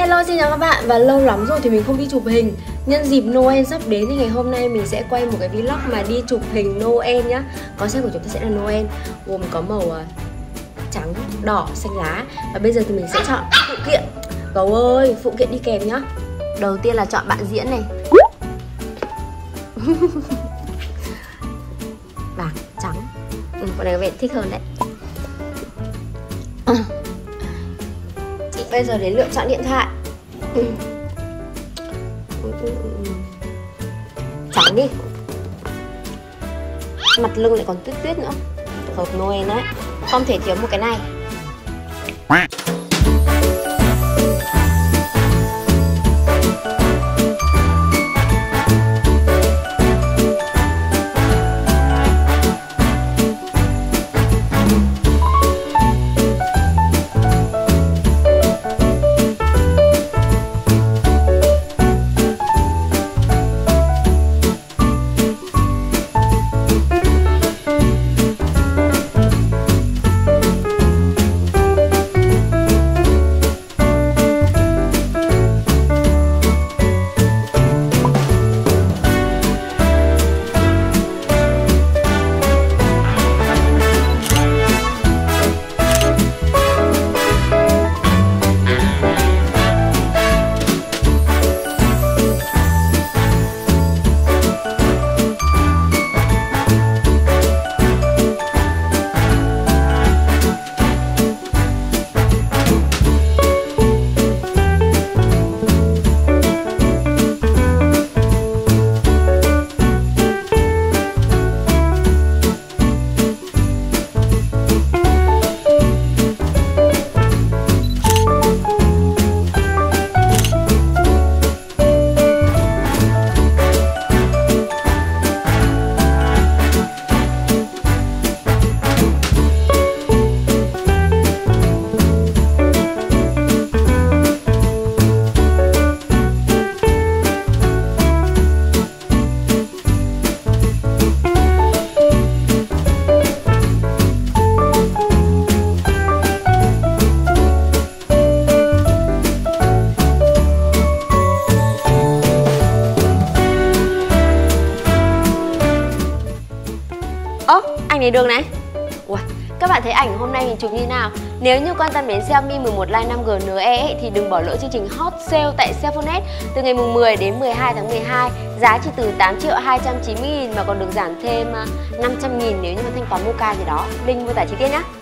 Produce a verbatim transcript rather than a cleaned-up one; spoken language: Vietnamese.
Hello, xin chào các bạn. Và lâu lắm rồi thì mình không đi chụp hình. Nhân dịp Noel sắp đến thì ngày hôm nay mình sẽ quay một cái vlog mà đi chụp hình Noel nhá. Concept của chúng ta sẽ là Noel, gồm có màu uh, trắng, đỏ, xanh lá. Và bây giờ thì mình sẽ chọn phụ kiện. Gấu ơi, phụ kiện đi kèm nhá. Đầu tiên là chọn bạn diễn này. Vàng, trắng. Ừ, con này có vẻ thích hơn đấy. À. Chị bây giờ đến lựa chọn điện thoại. Ừ. Ừ, ừ, ừ. Trắng đi. Mặt lưng lại còn tuyết tuyết nữa, hợp Noel đấy. Không thể thiếu một cái này. Ơ, ảnh này được này. Ui, các bạn thấy ảnh hôm nay mình chụp như nào? Nếu như quan tâm đến Xiaomi mười một Lite năm G en e ấy, thì đừng bỏ lỡ chương trình Hot Sale tại Cellphone từ ngày mười đến mười hai tháng mười hai. Giá chỉ từ tám triệu hai trăm chín mươi nghìn mà còn được giảm thêm năm trăm nghìn nếu như mà thanh toán Moca gì đó. Link mô tả chi tiết nhé.